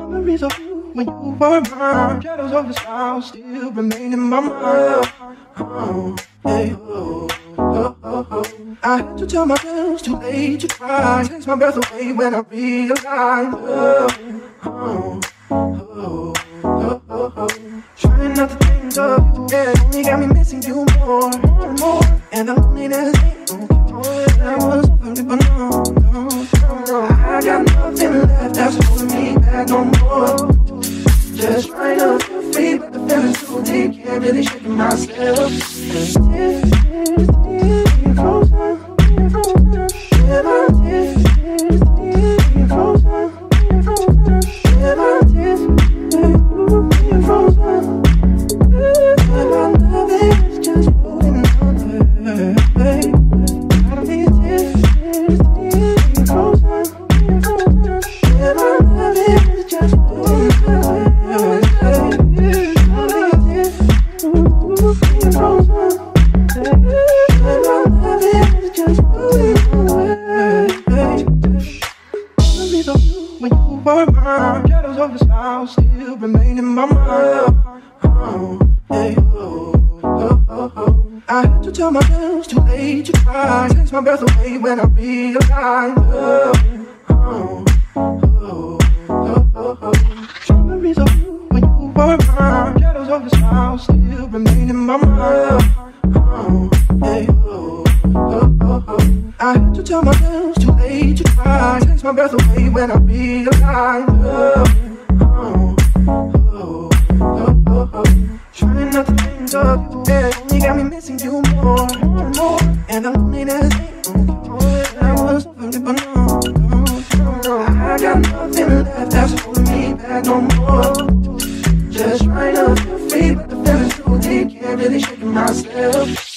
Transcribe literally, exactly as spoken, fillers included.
Memories of you when you were mine. Shadows of the stars still remain in my mind. Oh, hey, oh, oh, oh, oh. I had to tell myself too late to cry. Takes my breath away when I realize. Oh, oh, oh, oh, oh, oh. Trying not to think of you, yeah, only got me missing you more, more and more. And the loneliness ain't okay. I was over it, but no, no, no, no. I got nothing left that's holding me back no more. Just trying to feel free, but the feeling's too deep. Can't really shake myself. Tears, tears, tears, being frozen, being frozen. Yeah, my tears, tears, tears, being frozen, being frozen. Yeah, my tears, being frozen. Yeah, my love is just floating under. Out of these tears, tears, tears, being frozen, being frozen. Yeah, my love is just floating under. Shadows of the stars still remain in my mind. Oh, hey, oh, oh, oh, oh. I had to tell myself too late to cry. Takes my breath away when I realize. Oh, oh, oh, oh, oh, oh. Memories of you when you were mine. Shadows of the stars still remain in my mind. Oh, hey, oh, oh, oh, oh. I had to tell myself too late to cry. Takes my breath away when I realize. Oh, oh, oh, oh, oh, oh. Trying not to think of you, yeah, only got me missing you more, more and more. And the loneliness ain't okay. I was over it, but no, no, no, no. I got nothing left that's holding me back no more. Just trying to feel free, but the feeling's too deep. Can't really shake myself.